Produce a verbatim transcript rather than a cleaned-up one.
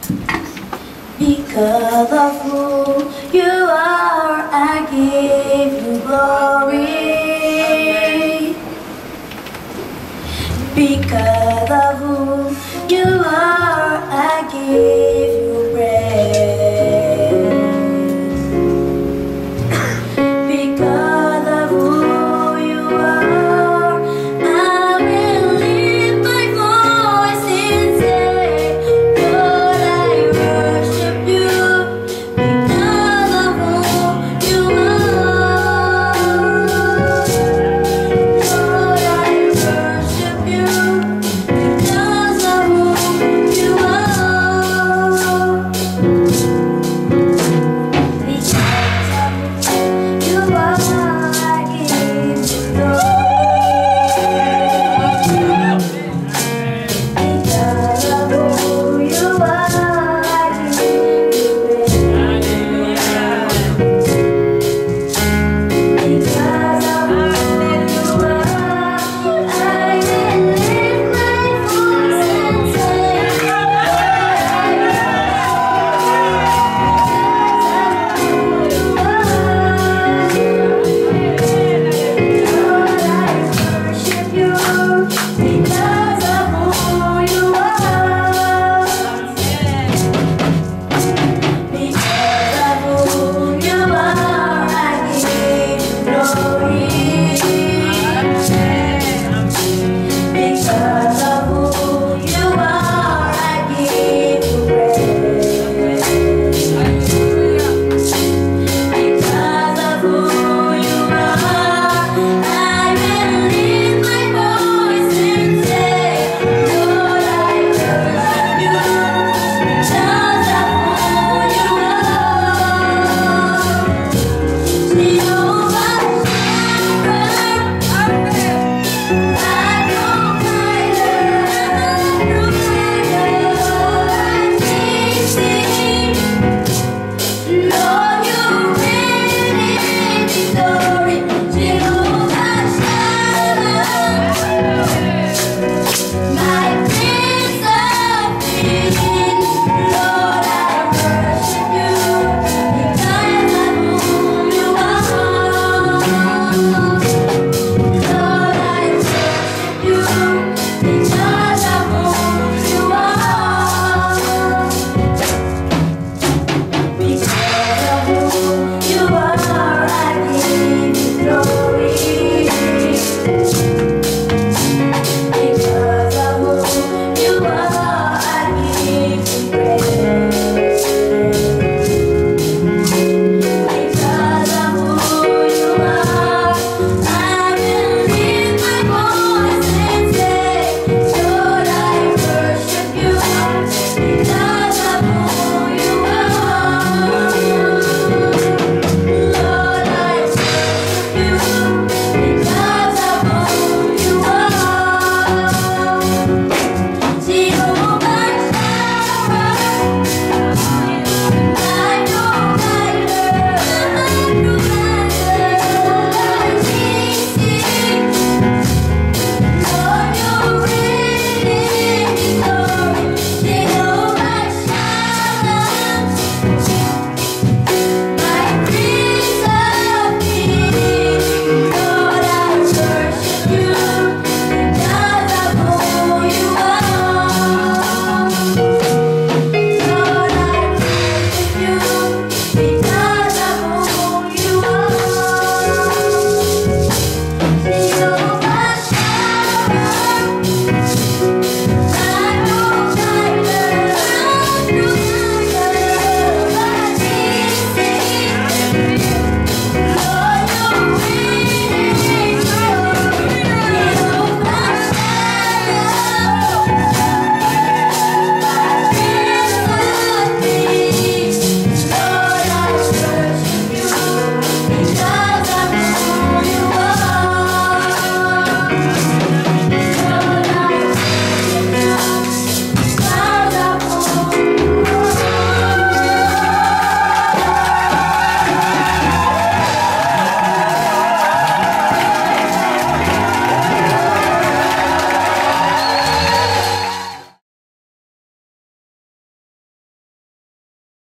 Because of who you are, I give you glory. Because of who you are, I give you praise. Because of who you are, I will lift my voice and say, Lord, I worship you. Because of who you are, Lord, I worship you. Because of who you are, because of who you are, I give you glory. Because of who you are, I give you praise. Because of who you are, I will lift my voice and say, Lord, I worship you. Because of who you are, because of who you are, I give you glory. Because